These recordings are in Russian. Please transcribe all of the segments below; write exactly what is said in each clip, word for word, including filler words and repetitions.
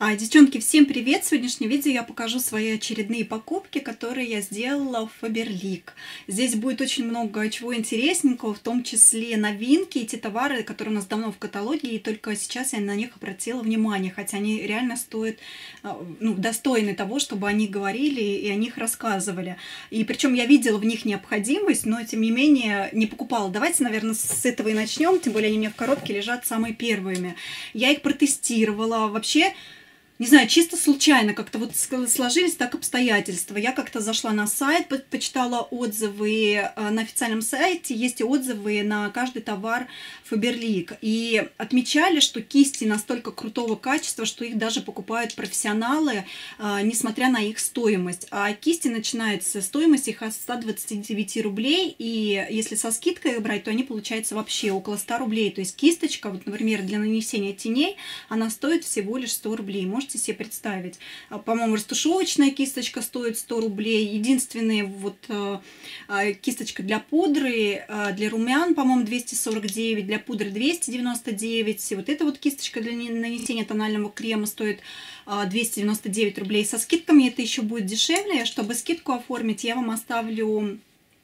А, девчонки, всем привет! В сегодняшнем видео я покажу свои очередные покупки, которые я сделала в Faberlic. Здесь будет очень много чего интересненького, в том числе новинки и те товары, которые у нас давно в каталоге, и только сейчас я на них обратила внимание, хотя они реально стоят, ну, достойны того, чтобы они говорили и о них рассказывали. И причем я видела в них необходимость, но тем не менее не покупала. Давайте, наверное, с этого и начнем, тем более они у меня в коробке лежат самые первыми. Я их протестировала. Вообще, не знаю, чисто случайно как-то вот сложились так обстоятельства. Я как-то зашла на сайт, почитала отзывы. На официальном сайте есть отзывы на каждый товар Faberlic. И отмечали, что кисти настолько крутого качества, что их даже покупают профессионалы, несмотря на их стоимость. А кисти начинаются, стоимость их от ста двадцати девяти рублей. И если со скидкой брать, то они получаются вообще около ста рублей. То есть кисточка, вот, например, для нанесения теней, она стоит всего лишь сто рублей. Можете себе представить. По-моему, растушевочная кисточка стоит сто рублей. Единственная вот кисточка для пудры, для румян, по-моему, двести сорок девять, для пудры двести девяносто девять. Вот эта вот кисточка для нанесения тонального крема стоит двести девяносто девять рублей. Со скидками это еще будет дешевле. Чтобы скидку оформить, я вам оставлю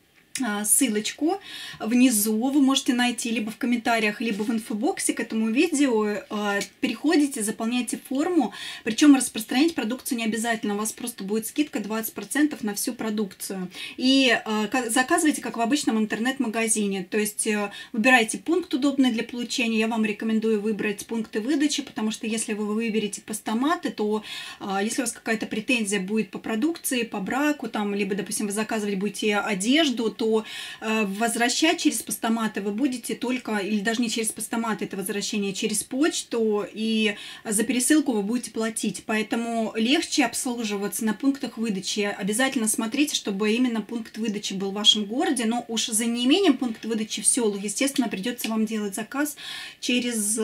ссылочку внизу, вы можете найти либо в комментариях, либо в инфобоксе к этому видео. Переходите, заполняйте форму, причем распространять продукцию не обязательно, у вас просто будет скидка двадцать процентов на всю продукцию. И заказывайте, как в обычном интернет-магазине, то есть выбирайте пункт удобный для получения. Я вам рекомендую выбрать пункты выдачи, потому что если вы выберете постаматы, то если у вас какая-то претензия будет по продукции, по браку, там, либо, допустим, вы заказывать будете одежду, то возвращать через постаматы вы будете только, или даже не через постаматы это возвращение, а через почту, и за пересылку вы будете платить. Поэтому легче обслуживаться на пунктах выдачи. Обязательно смотрите, чтобы именно пункт выдачи был в вашем городе, но уж за неимением пункта выдачи в селах, естественно, придется вам делать заказ через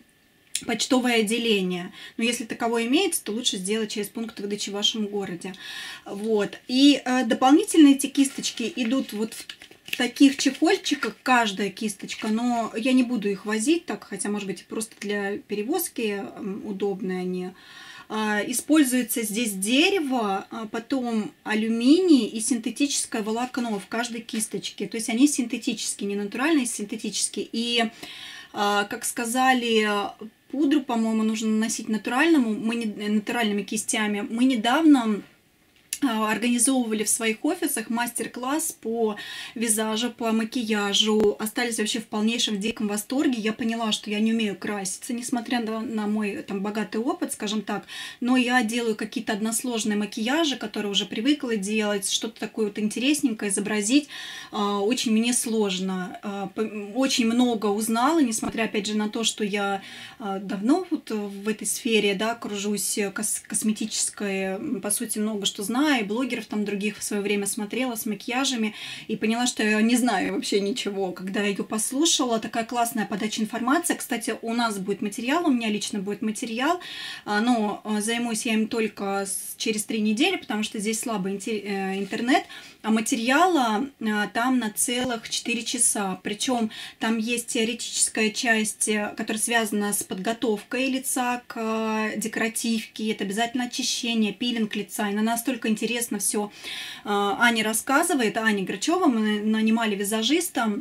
почтовое отделение. Но если таковое имеется, то лучше сделать через пункт выдачи в вашем городе. Вот. И э, дополнительно эти кисточки идут вот в таких чехольчиках, каждая кисточка, но я не буду их возить так, хотя, может быть, просто для перевозки удобные они. Используется здесь дерево, потом алюминий и синтетическое волокно в каждой кисточке. То есть они синтетические, не натуральные, синтетические. И, как сказали, пудру, по-моему, нужно наносить натуральному, мы не, натуральными кистями. Мы недавно организовывали в своих офисах мастер-класс по визажу, по макияжу. Остались вообще в полнейшем диком восторге. Я поняла, что я не умею краситься, несмотря на, на мой там богатый опыт, скажем так. Но я делаю какие-то односложные макияжи, которые уже привыкла делать, что-то такое вот интересненькое изобразить. Очень мне сложно. Очень много узнала, несмотря, опять же, на то, что я давно вот в этой сфере, да, кружусь кос косметической, по сути, много что знаю. И блогеров там других в свое время смотрела с макияжами и поняла, что я не знаю вообще ничего. Когда я ее послушала, такая классная подача информации. Кстати, у нас будет материал, у меня лично будет материал, но займусь я им только через три недели, потому что здесь слабый интернет, а материала там на целых четыре часа. Причем там есть теоретическая часть, которая связана с подготовкой лица к декоративке, это обязательно очищение, пилинг лица. И она настолько интересно все Аня рассказывает. Аня Грачева, мы нанимали визажиста.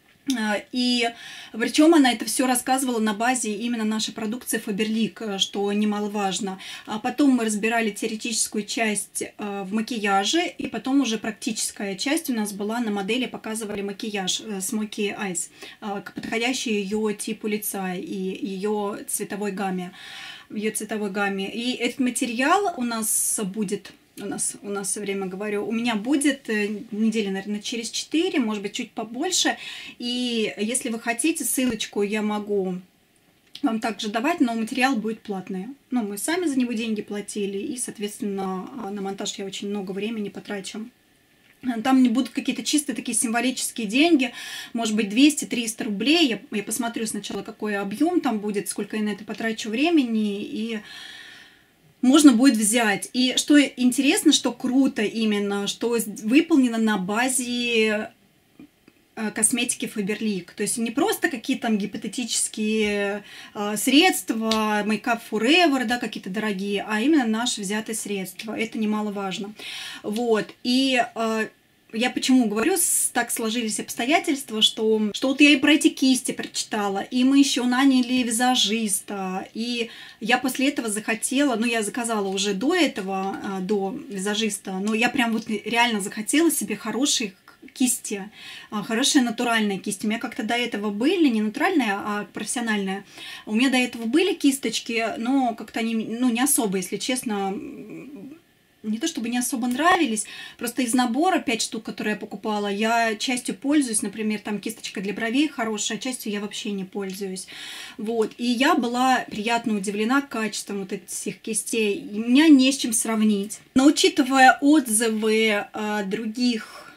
И причем она это все рассказывала на базе именно нашей продукции Faberlic, что немаловажно. А потом мы разбирали теоретическую часть в макияже, и потом уже практическая часть у нас была на модели, показывали макияж Smoky Eyes, подходящий ее типу лица и ее цветовой гамме, ее цветовой гамме. И этот материал у нас будет... У нас, у нас все время говорю, у меня будет недели, наверное, через четыре, может быть, чуть побольше. И если вы хотите, ссылочку я могу вам также давать, но материал будет платный. Ну, мы сами за него деньги платили, и, соответственно, на монтаж я очень много времени потрачу. Там не будут какие-то чистые такие символические деньги, может быть, двести-триста рублей. Я, я посмотрю сначала, какой объем там будет, сколько я на это потрачу времени, и можно будет взять. И что интересно, что круто именно, что выполнено на базе косметики Faberlic. То есть не просто какие-то там гипотетические э, средства, Make Up Forever, да, какие-то дорогие, а именно наши взятые средства. Это немаловажно. Вот. И э, я почему говорю, так сложились обстоятельства, что, что вот я и про эти кисти прочитала, и мы еще наняли визажиста, и я после этого захотела, ну, я заказала уже до этого, до визажиста, но я прям вот реально захотела себе хорошие кисти, хорошие натуральные кисти. У меня как-то до этого были, не натуральные, а профессиональные. У меня до этого были кисточки, но как-то они, ну, не особо, если честно, не то чтобы не особо нравились, просто из набора пять штук, которые я покупала, я частью пользуюсь, например, там кисточка для бровей хорошая, а частью я вообще не пользуюсь. Вот. И я была приятно удивлена качеством вот этих кистей. И меня не с чем сравнить. Но учитывая отзывы э, других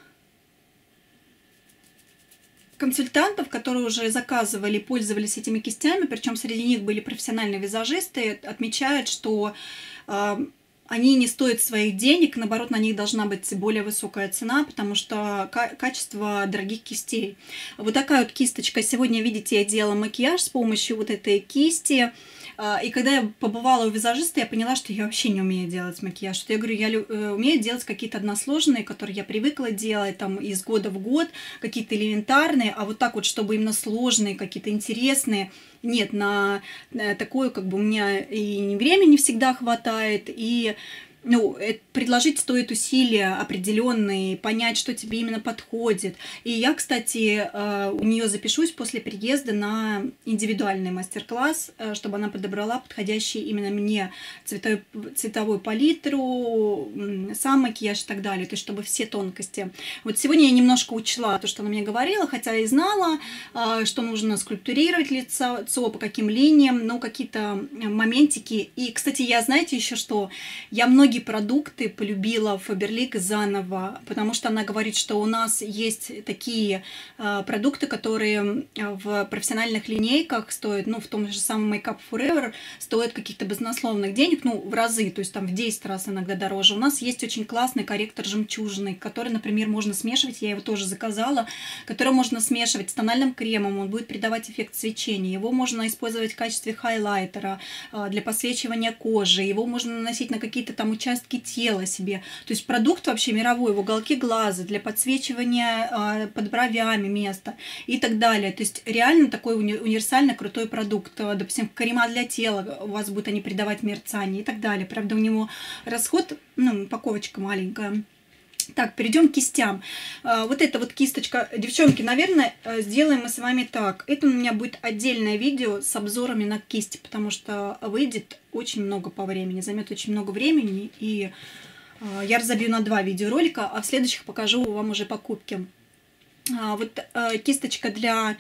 консультантов, которые уже заказывали, пользовались этими кистями, причем среди них были профессиональные визажисты, отмечают, что э, они не стоят своих денег, наоборот, на них должна быть более высокая цена, потому что качество дорогих кистей. Вот такая вот кисточка. Сегодня, видите, я делала макияж с помощью вот этой кисти. И когда я побывала у визажиста, я поняла, что я вообще не умею делать макияж. Что я говорю, я умею делать какие-то односложные, которые я привыкла делать там из года в год, какие-то элементарные, а вот так вот, чтобы именно сложные, какие-то интересные. Нет, на такое как бы у меня и времени всегда хватает, и ну, предложить стоит усилия определенные, понять, что тебе именно подходит. И я, кстати, у нее запишусь после приезда на индивидуальный мастер-класс, чтобы она подобрала подходящий именно мне цветовой, цветовую палитру, сам макияж и так далее, то есть чтобы все тонкости. Вот сегодня я немножко учла то, что она мне говорила, хотя и знала, что нужно скульптурировать лицо, лицо по каким линиям, но какие-то моментики. И, кстати, я, знаете, еще что, я многие Многие продукты полюбила Faberlic заново, потому что она говорит, что у нас есть такие э, продукты, которые в профессиональных линейках стоят, ну, в том же самом Make Up Forever, стоят каких-то баснословных денег, ну, в разы, то есть там в десять раз иногда дороже. У нас есть очень классный корректор жемчужный, который, например, можно смешивать, я его тоже заказала, который можно смешивать с тональным кремом, он будет придавать эффект свечения. Его можно использовать в качестве хайлайтера, э, для подсвечивания кожи, его можно наносить на какие-то там участки тела себе. То есть продукт вообще мировой, в уголке глаза, для подсвечивания э, под бровями места и так далее. То есть реально такой уни универсальный крутой продукт. Допустим, крема для тела, у вас будут они придавать мерцание и так далее. Правда, у него расход, ну, упаковочка маленькая. Так, перейдем к кистям. Вот эта вот кисточка. Девчонки, наверное, сделаем мы с вами так. Это у меня будет отдельное видео с обзорами на кисти, потому что выйдет очень много по времени, займет очень много времени. И я разобью на два видеоролика, а в следующих покажу вам уже покупки. Вот кисточка для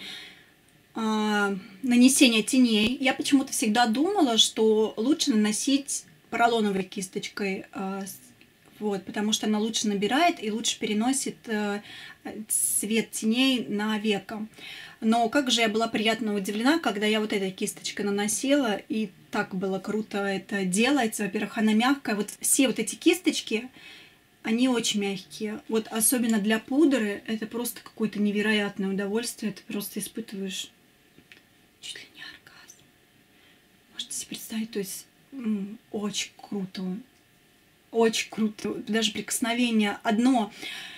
нанесения теней. Я почему-то всегда думала, что лучше наносить поролоновой кисточкой, вот, потому что она лучше набирает и лучше переносит э, цвет теней на веко. Но как же я была приятно удивлена, когда я вот этой кисточкой наносила, и так было круто это делается. Во-первых, она мягкая. Вот все вот эти кисточки, они очень мягкие. Вот особенно для пудры это просто какое-то невероятное удовольствие. Ты просто испытываешь чуть ли не оргазм. Можете себе представить, то есть м, очень круто. Очень круто. Даже прикосновение одно.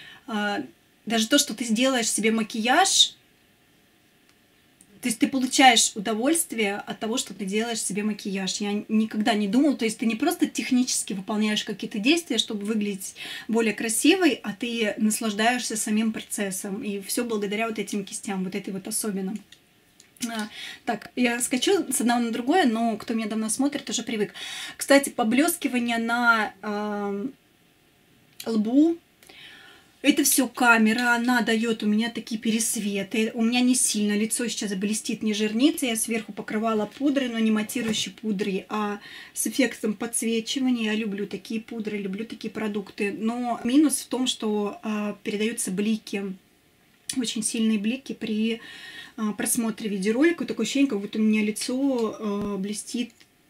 Даже то, что ты сделаешь себе макияж, то есть ты получаешь удовольствие от того, что ты делаешь себе макияж. Я никогда не думала, то есть ты не просто технически выполняешь какие-то действия, чтобы выглядеть более красивой, а ты наслаждаешься самим процессом. И все благодаря вот этим кистям, вот этой вот особенно. А, так, я скачу с одного на другое, но кто меня давно смотрит, уже привык. Кстати, поблескивание на э, лбу. Это все камера, она дает у меня такие пересветы. У меня не сильно, лицо сейчас блестит, не жирнится. Я сверху покрывала пудрой, но не матирующей пудрой, а с эффектом подсвечивания. Я люблю такие пудры, люблю такие продукты. Но минус в том, что э, передаются блики, очень сильные блики при просмотре видеоролика. Такое ощущение, как будто у меня лицо э, блестит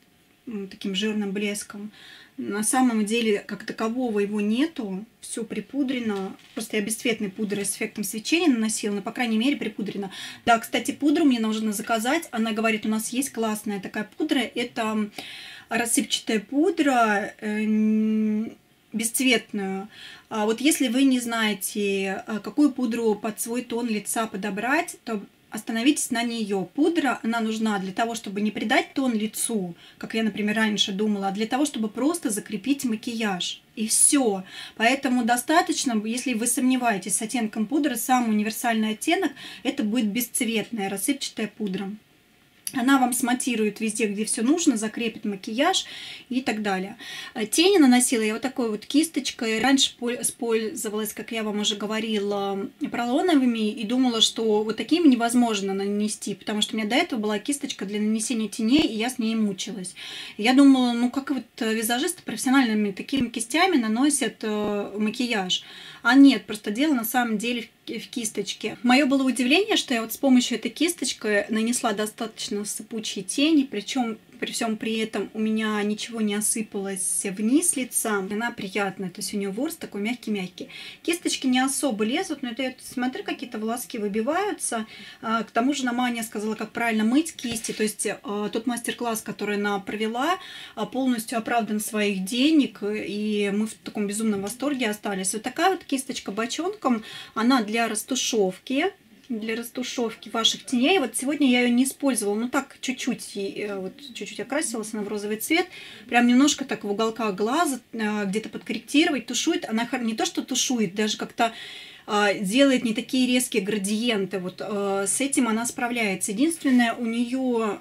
таким жирным блеском. На самом деле, как такового его нету, все припудрено. Просто я бесцветной пудрой с эффектом свечения наносила, но, по крайней мере, припудрено. Да, кстати, пудру мне нужно заказать. Она говорит, у нас есть классная такая пудра. Это рассыпчатая пудра, э, бесцветную. А вот если вы не знаете, какую пудру под свой тон лица подобрать, то остановитесь на нее. Пудра, она нужна для того, чтобы не придать тон лицу, как я, например, раньше думала, а для того, чтобы просто закрепить макияж. И все. Поэтому достаточно, если вы сомневаетесь с оттенком пудры, самый универсальный оттенок это будет бесцветная рассыпчатая пудра. Она вам смонтирует везде, где все нужно, закрепит макияж и так далее. Тени наносила я вот такой вот кисточкой. Раньше пользовалась, как я вам уже говорила, поролоновыми и думала, что вот такими невозможно нанести, потому что у меня до этого была кисточка для нанесения теней, и я с ней мучилась. Я думала, ну как вот визажисты профессиональными такими кистями наносят макияж. А нет, просто дело на самом деле в кисточке. Мое было удивление, что я вот с помощью этой кисточки нанесла достаточно сыпучие тени, причем при всем при этом у меня ничего не осыпалось вниз лица. Она приятная, то есть у нее ворс такой мягкий-мягкий. Кисточки не особо лезут, но это я смотрю, какие-то волоски выбиваются. К тому же нам Аня сказала, как правильно мыть кисти. То есть тот мастер-класс, который она провела, полностью оправдан своих денег, и мы в таком безумном восторге остались. Вот такая вот кисточка бочонком, она для растушевки. Для растушевки ваших теней. Вот сегодня я ее не использовала, ну так чуть-чуть, вот чуть-чуть окрасилась она в розовый цвет, прям немножко так в уголках глаза, где-то подкорректировать, тушует. Она не то что тушует, даже как-то делает не такие резкие градиенты. Вот с этим она справляется. Единственное, у нее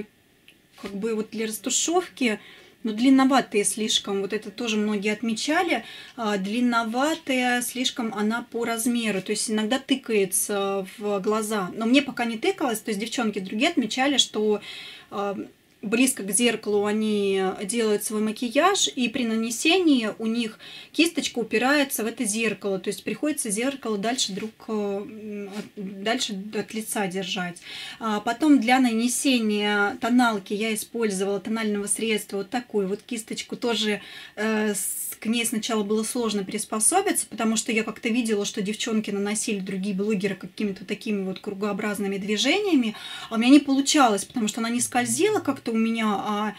как бы вот для растушевки, но длинноватые слишком, вот это тоже многие отмечали, длинноватая слишком она по размеру, то есть иногда тыкается в глаза. Но мне пока не тыкалось, то есть девчонки другие отмечали, что близко к зеркалу они делают свой макияж, и при нанесении у них кисточка упирается в это зеркало, то есть приходится зеркало дальше друг дальше от лица держать. А потом для нанесения тоналки я использовала тонального средства вот такую вот кисточку, тоже э, к ней сначала было сложно приспособиться, потому что я как-то видела, что девчонки наносили, другие блогеры, какими-то такими вот кругообразными движениями, а у меня не получалось, потому что она не скользила как-то у меня, а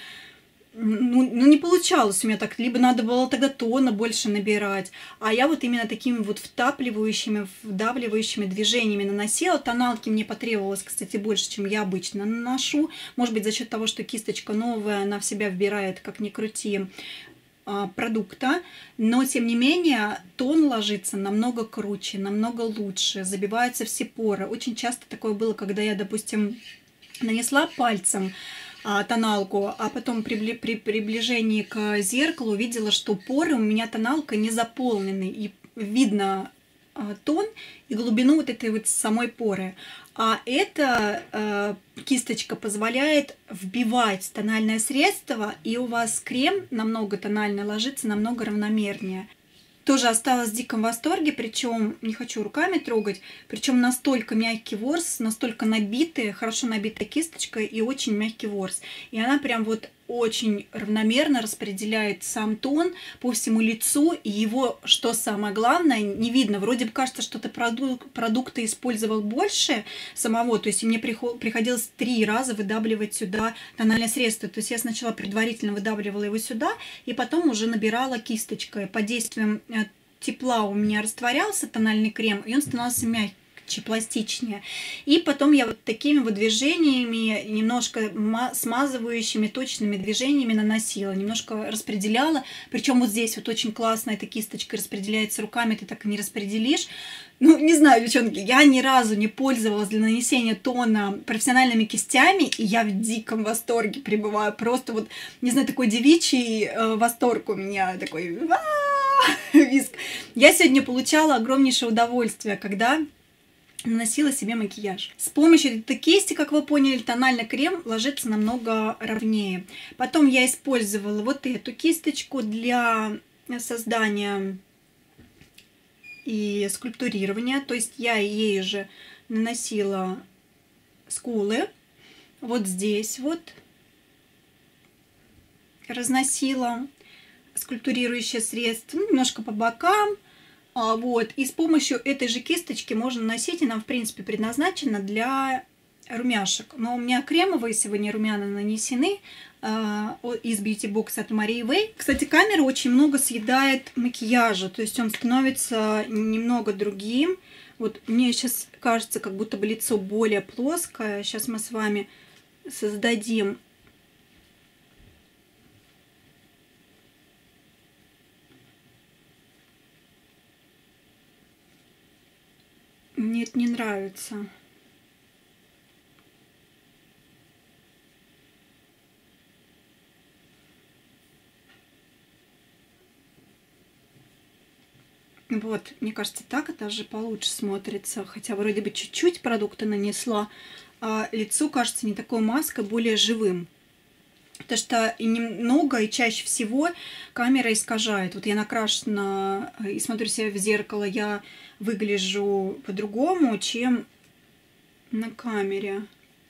ну, ну не получалось у меня так, либо надо было тогда тона больше набирать, а я вот именно такими вот втапливающими, вдавливающими движениями наносила. Тоналки мне потребовалось, кстати, больше, чем я обычно наношу, может быть, за счет того, что кисточка новая, она в себя вбирает, как ни крути, продукта, но тем не менее тон ложится намного круче, намного лучше, забиваются все поры. Очень часто такое было, когда я, допустим, нанесла пальцем а, тоналку, а потом при, при приближении к зеркалу увидела, что поры у меня тоналка не заполнены, и видно а, тон и глубину вот этой вот самой поры. А эта э, кисточка позволяет вбивать тональное средство, и у вас крем намного тональный ложится, намного равномернее. Тоже осталась в диком восторге, причем не хочу руками трогать, причем настолько мягкий ворс, настолько набитый, хорошо набитая кисточка и очень мягкий ворс. И она прям вот очень равномерно распределяет сам тон по всему лицу, и его, что самое главное, не видно. Вроде бы кажется, что ты продук продукты использовал больше самого, то есть мне приходилось три раза выдавливать сюда тональное средство. То есть я сначала предварительно выдавливала его сюда, и потом уже набирала кисточкой. Под действием тепла у меня растворялся тональный крем, и он становился мягкий, пластичнее. И потом я вот такими вот движениями, немножко смазывающими точными движениями наносила, немножко распределяла. Причем вот здесь вот очень классно эта кисточка распределяется руками, ты так и не распределишь. Ну, не знаю, девчонки, я ни разу не пользовалась для нанесения тона профессиональными кистями, и я в диком восторге пребываю. Просто вот, не знаю, такой девичий э, восторг у меня, такой визг. Я сегодня получала огромнейшее удовольствие, когда наносила себе макияж. С помощью этой кисти, как вы поняли, тональный крем ложится намного ровнее. Потом я использовала вот эту кисточку для создания и скульптурирования. То есть я ей же наносила скулы. Вот здесь вот. разносила скульптурирующее средство, ну, немножко по бокам. А, вот. И с помощью этой же кисточки можно наносить, и она, в принципе, предназначена для румяшек. Но у меня кремовые сегодня румяна нанесены э, из Beauty Box от Марии Вэй. Кстати, камера очень много съедает макияжа, то есть он становится немного другим. Вот мне сейчас кажется, как будто бы лицо более плоское. Сейчас мы с вами создадим мне это не нравится. Вот, мне кажется, так это же получше смотрится. Хотя вроде бы чуть-чуть продукта нанесла, а лицо кажется не такой маской, более живым. Потому что и немного, и чаще всего камера искажает. Вот я накрашена и смотрю себя в зеркало, я выгляжу по-другому, чем на камере.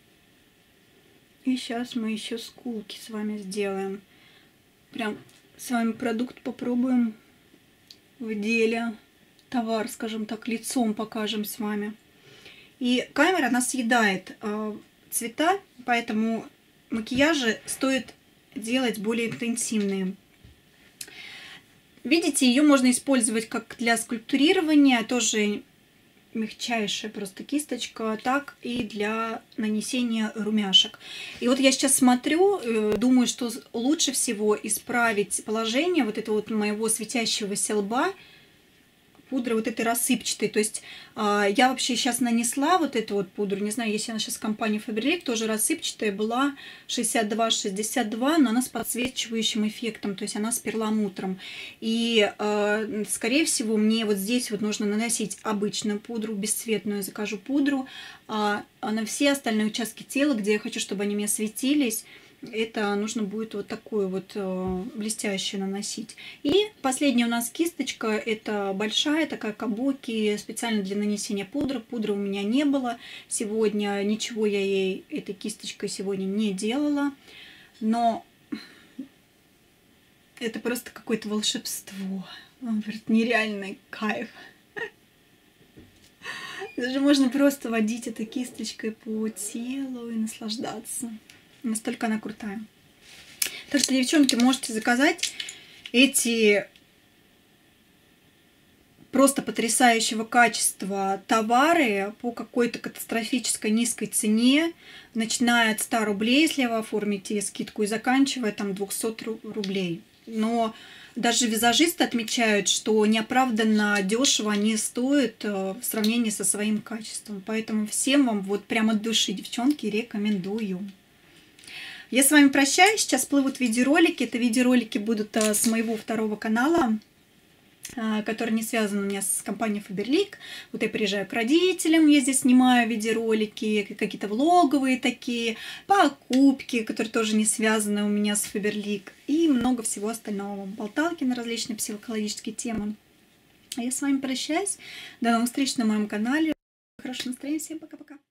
И сейчас мы еще скулки с вами сделаем. Прям с вами продукт попробуем в деле. Товар, скажем так, лицом покажем с вами. И камера, она съедает э, цвета, поэтому макияжи стоит делать более интенсивные. Видите, ее можно использовать как для скульптурирования, тоже мягчайшая просто кисточка, так и для нанесения румяшек. И вот я сейчас смотрю, думаю, что лучше всего исправить положение вот этого вот моего светящегося лба пудры вот этой рассыпчатой. То есть э, я вообще сейчас нанесла вот эту вот пудру, не знаю, если она сейчас компания Faberlic, тоже рассыпчатая, была шестьдесят два шестьдесят два, но она с подсвечивающим эффектом, то есть она с перламутром. И э, скорее всего мне вот здесь вот нужно наносить обычную пудру, бесцветную, закажу пудру, а, а на все остальные участки тела, где я хочу, чтобы они мне светились, это нужно будет вот такую вот э, блестящую наносить. И последняя у нас кисточка, это большая такая кабуки, специально для нанесения пудры. Пудры у меня не было сегодня, ничего я ей этой кисточкой сегодня не делала. Но это просто какое-то волшебство. Он говорит, нереальный кайф. Даже можно просто водить этой кисточкой по телу и наслаждаться. Настолько она крутая. Так что, девчонки, можете заказать эти просто потрясающего качества товары по какой-то катастрофической низкой цене, начиная от ста рублей, если вы оформите скидку, и заканчивая там двухсот рублей. Но даже визажисты отмечают, что неоправданно дешево они стоят в сравнении со своим качеством. Поэтому всем вам вот прямо от души, девчонки, рекомендую. Я с вами прощаюсь. Сейчас плывут видеоролики. Это видеоролики будут с моего второго канала, который не связан у меня с компанией Faberlic. Вот я приезжаю к родителям, я здесь снимаю видеоролики, какие-то влоговые такие, покупки, которые тоже не связаны у меня с Faberlic, и много всего остального. Болталки на различные психологические темы. А я с вами прощаюсь. До новых встреч на моем канале. Хорошего настроения. Всем пока-пока.